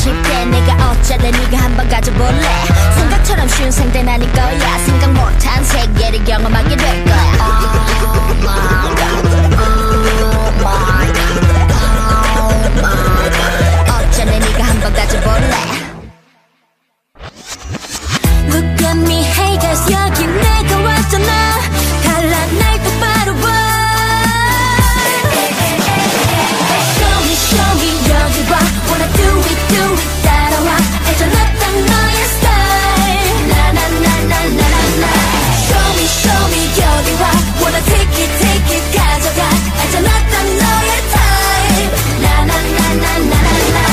쉽게 내가 어쩌다 네가 한번 가져볼래 생각처럼 쉬운 상대는 아닐 거야 생각 못한 세계를 경험하게 될 거야 Oh my God Oh my God Oh my God 어쩌다 네가 한번 가져볼래 Look at me hey guys 여기 내가 왔잖아 달라 날 똑바로 봐 Show me 여기 와 Wanna do it 따라와 알잖아 딱 너의 스타일 나나나나나나 Show me 여기 와 Wanna take it 가져가 알잖아 딱 너의 타입 나나나나나나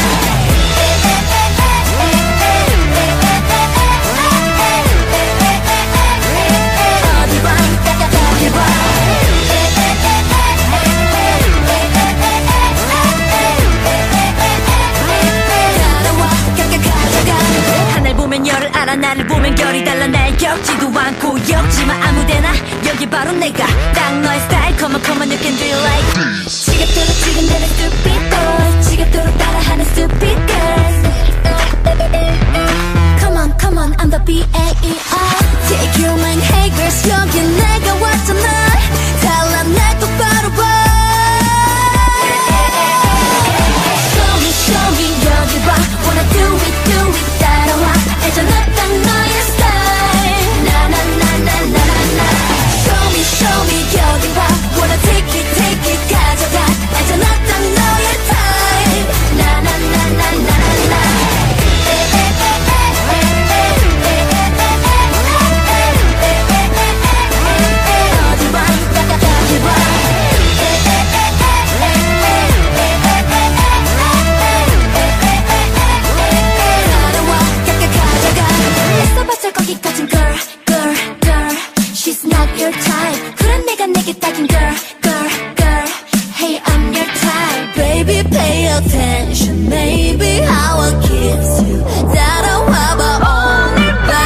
어디 봐 여기 봐 열을 알아 나를 보면 결이 달라 날 겪지도 않고 엮지마 아무데나 여기 바로 내가 딱 너의 스타일 Come on you can do it like 지겹도록 지금 내는 stupid boy 지겹도록 따라하는 stupid girl Come on I'm the B-A-E-R Take your mind hey girls 여기 내가 왔잖아 달라 날 똑바로 봐 Show me 여기 봐 Wanna do it 따라와 알잖아 딱 너의 스타일 나나나나나나 Show me 여기 봐 Wanna take it 가져가 알잖아 딱 너의 타입 나나나나나나 어디 봐 여기 봐 애써봤자 거기까진 girl She's not your type 그런 내가 내게 딱인 girl Hey I'm your type Baby pay attention Maybe how I kiss you 따라와봐 오늘 밤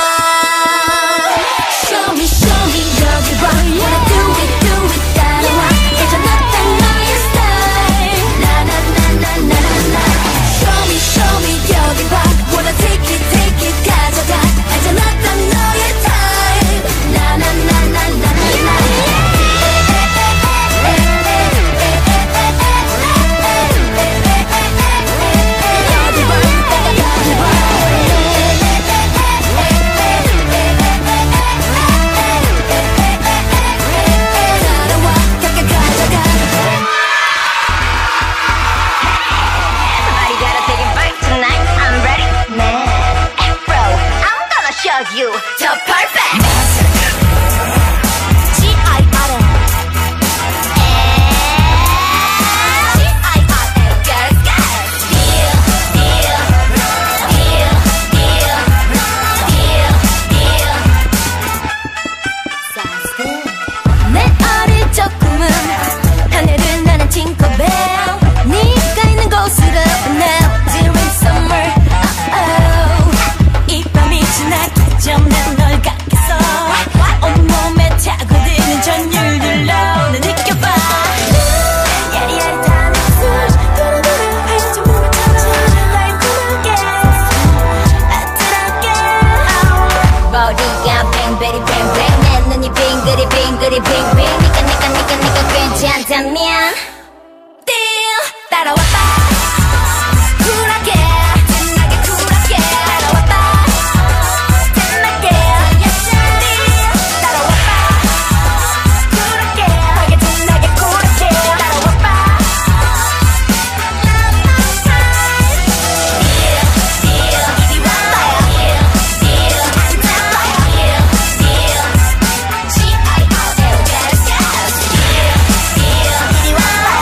Show me 여기 봐 Wanna do it 따라와 알잖아 딱 너의 style 나나나나나나 Show me 여기 봐 Wanna take it 가져가 알잖아 딱 너의 타입 나나나나나나 어디 봐 여기 봐 따라와 가져가 Somebody gotta take it back tonight. I'm ready, man. Afro, I'm gonna show you the perfect. G-I-R-O Girls, Sounds good 내 어릴 적 꿈은 하늘을 나는 팅커벨 네가 있는 곳으로 Now dream summer 이 밤이 지나기 전에 널 갖겠어 온몸에 타고드는 전율들로 널 느껴봐 야리야리한 입술 두루두루 펼쳐진 몸을 천천히 달콤하게 아찔하게 머리가 뱅베리 뱅뱅 내 눈이 빙그리 빙빙 니가 괜찮다면 따라와봐 쿨하게 신나게 쿨하게 따라와봐 신나게 따라와봐 쿨하게 하게 신나게 쿨하게 따라와봐 이리 와봐 G-I-R-L 이리 와봐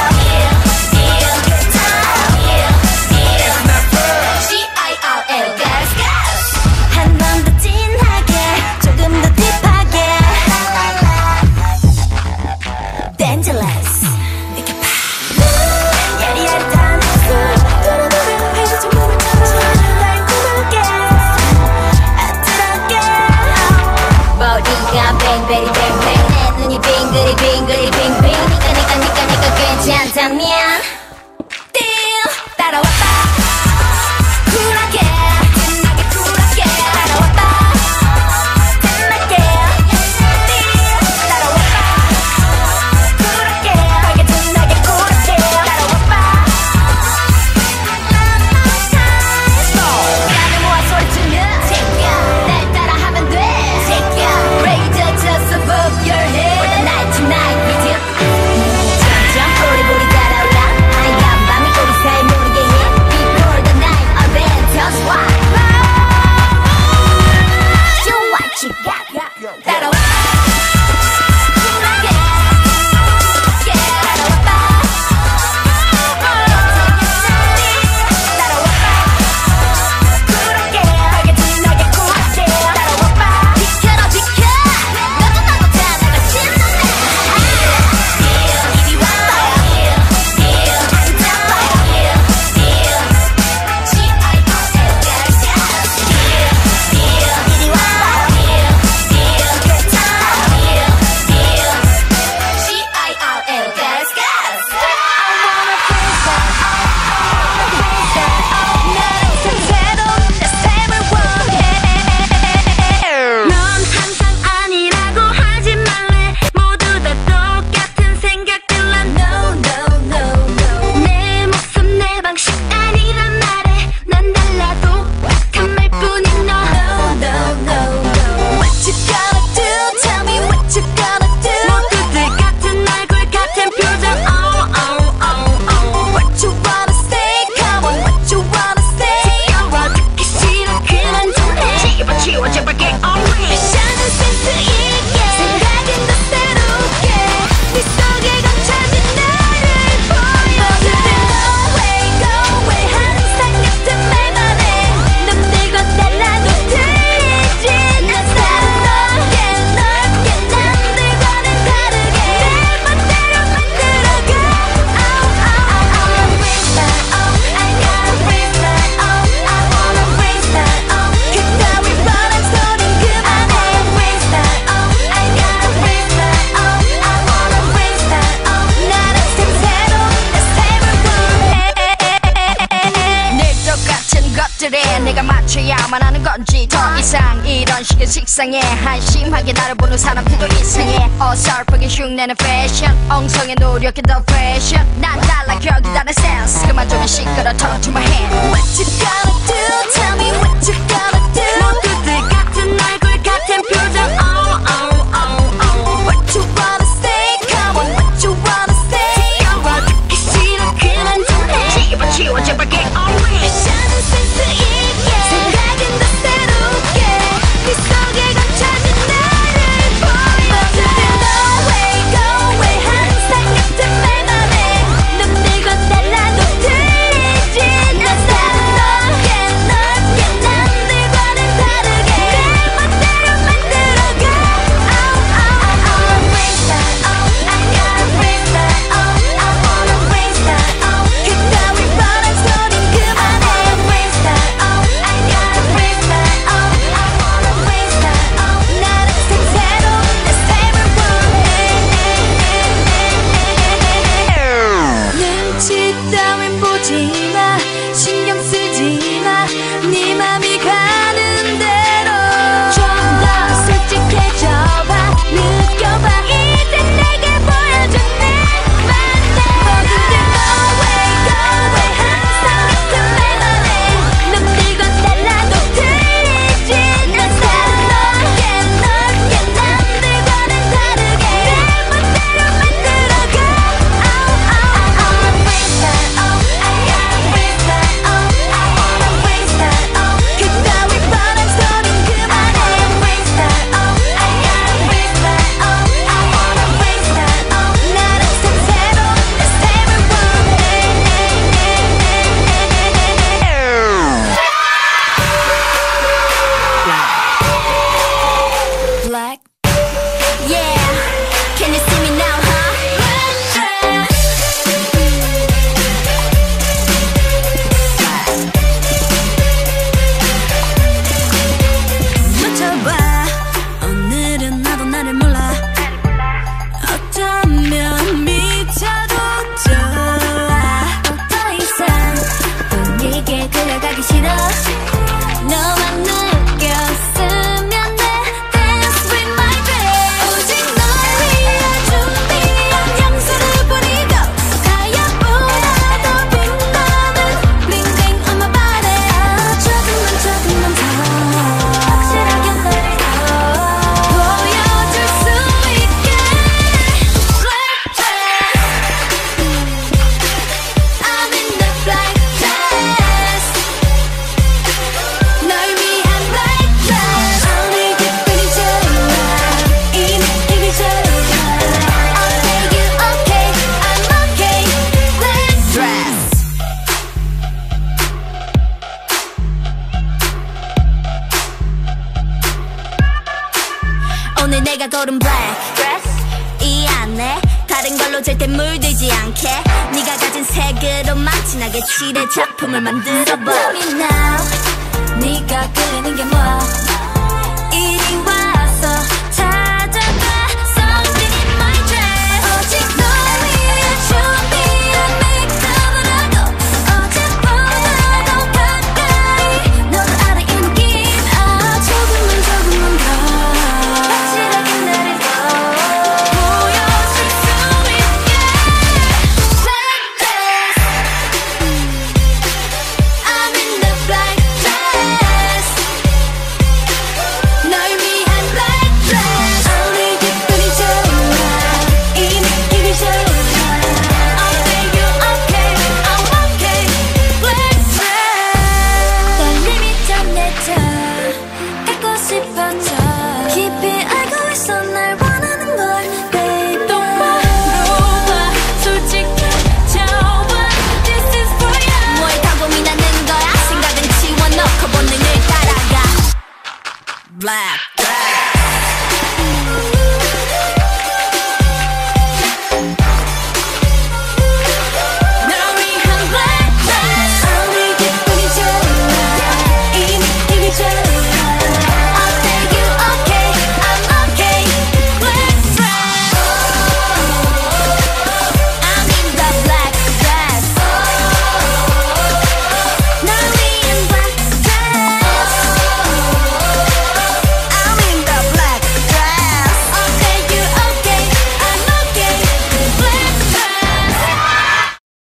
이런 식의 식상해 한심하게 나를 보는 사람들도 이상해 어설프게 흉내는 패션 엉성해 노력해 더 패션 난 달라 결기 다른 센스 그만 좀 시끄러 touch my hand What you gonna do? Tell me what you gonna do? 모두들 같은 얼굴 같은 표정 What you wanna say? Come on what you wanna say? 듣기 싫어 그만 좀 해 치워 제발 get away 샤는 센스 있게 생각은 더 새롭게 네 속에 감춰진 나를 보여 모두들 no way go away 항상 같은 말만 해 놈들과 달라도 틀리진 않아 넓게 남들과는 다르게 내 멋대로 만들어가 I wanna bring that I gotta bring that I wanna bring that 그따위 뻔한 소린 그만해 bring that I gotta bring that I wanna bring that 나는 새로운 내 삶을 원해 눈치 따윈 보지마 신경 쓰지마 네 맘이 가는 대로 좀 더 솔직해져봐 느껴봐 이제 내게 보여줘 내 맘대 모두들 go away 항상 같은 말만 해 놈들과 달라도 틀리진 않아 넓게 남들과는 다르게 내 멋대로 만들어가 I wanna bring that I gotta bring that I wanna bring that 그따위 뻔한 소린 그만해 bring that I gotta bring that I wanna bring that 나는 새로운 내 삶을 원해 Black Yeah Can you see me now huh 맞춰봐 오늘은 나도 나를 몰라 어쩌면 미쳐도 좋아 더 이상 분위기에 끌려가기 싫어 너만 느꼈으면 돼 Dance with my babe 오직 널 위해 준비한 향수를 뿌리고 가야보다도 빛나는 bling bling on my body 조금만 더 확실하게 너를 더 보여줄 수 있게 Black dress I'm in the black dress 널 위한 black dress 오늘 기분이 좋아 이 느낌이 좋아 I'll make you okay I'm okay black dress 오늘 내가 고른 black dress 이 안에 다른 걸로 절대 물들지 않게 네가 가진 색으로만 진하게 칠해 작품을 만들어봐 Tell me now 네가 그리는 게 뭐야 이리 와서 찾아봐 Something in my dress 오직 널 위해 준비한 메이크업을 하고 어제보다도 가까이 너를 알아 이 느낌 조금만 더 확실하게 나를 더 보여줄 수 있게 Black dress I'm in the black dress 널 위한 black dress 오늘 기분이 좋아 이 느낌이 좋아 I'll make you okay I'm okay black dress 떨림이 짠내져 갖고 싶어져 깊이 알고 있어 날 원하는 걸 baby 똑바로 봐 솔직해져봐 This is for you 뭘 다 고민하는 거야 생각은 지워놓고 본능을 따라가 Black